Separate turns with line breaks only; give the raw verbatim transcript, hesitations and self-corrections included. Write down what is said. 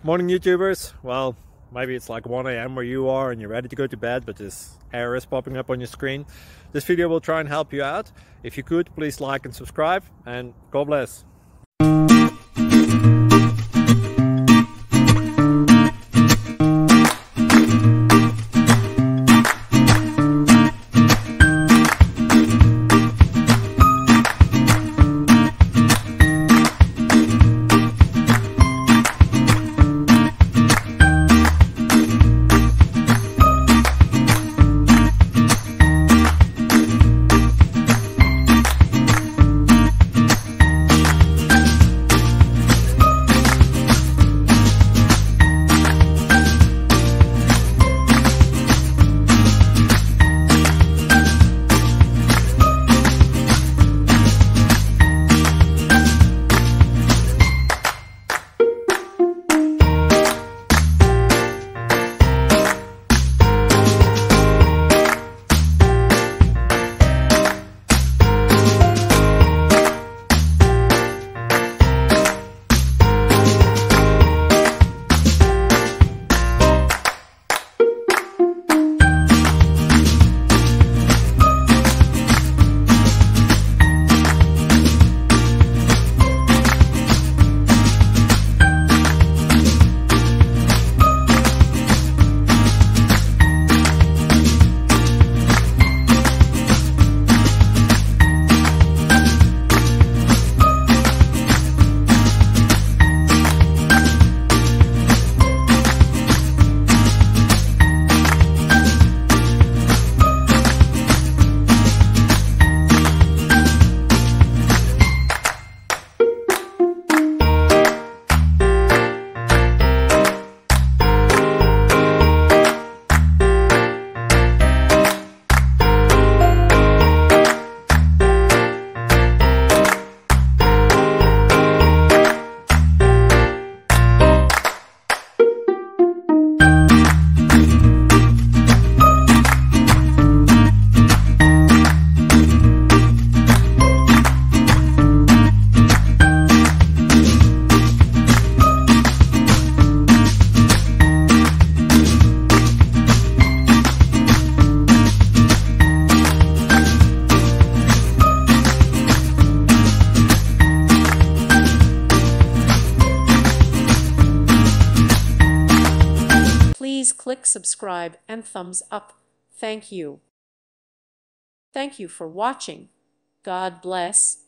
Morning YouTubers. Well, maybe it's like one A M where you are and you're ready to go to bed, but this error is popping up on your screen. This video will try and help you out. If you could, please like and subscribe, and God bless.
Please click subscribe and thumbs up. Thank you. Thank you for watching. God bless.